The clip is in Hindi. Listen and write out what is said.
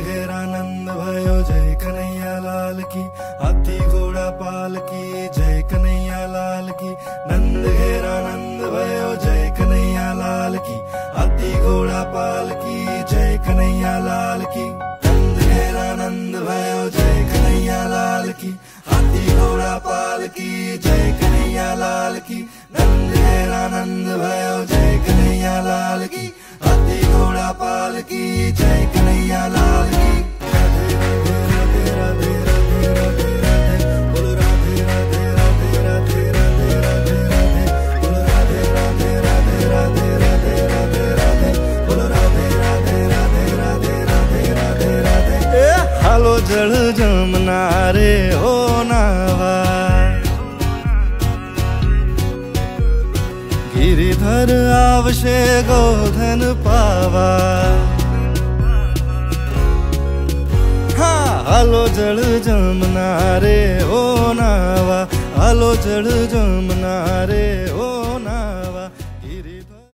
घेरानंद भयो जय कन्हैया लाल की। हाथी घोड़ा पाल की जय कन्हैया लाल की। नंद घेरानंद भयो जय कन्हैया लाल की। हाथी घोड़ा पाल की जय कन्हैया लाल की। नंद घेरानंद भयो जय कन्हैया लाल की। हाथी घोड़ा पाल की जय कन्हैया लाल की। नंद घेरानंद भयो जय कन्हैया लाल की। हाथी घोड़ा पाल की जय कन्हैया लाल की। राधे राधे राधे राधे राधे राधे बोलो राधे राधे राधे राधे राधे राधे राधे बोलो राधे राधे राधे राधे राधे राधे राधे बोलो राधे राधे राधे राधे राधे राधे राधे। हालो जल जमुना रे हो नावा। गिरिधर आवशे गोधन पावा। हाँ हालो जल जमुना रे ओ नावा। हालो जल जमुना रे ओ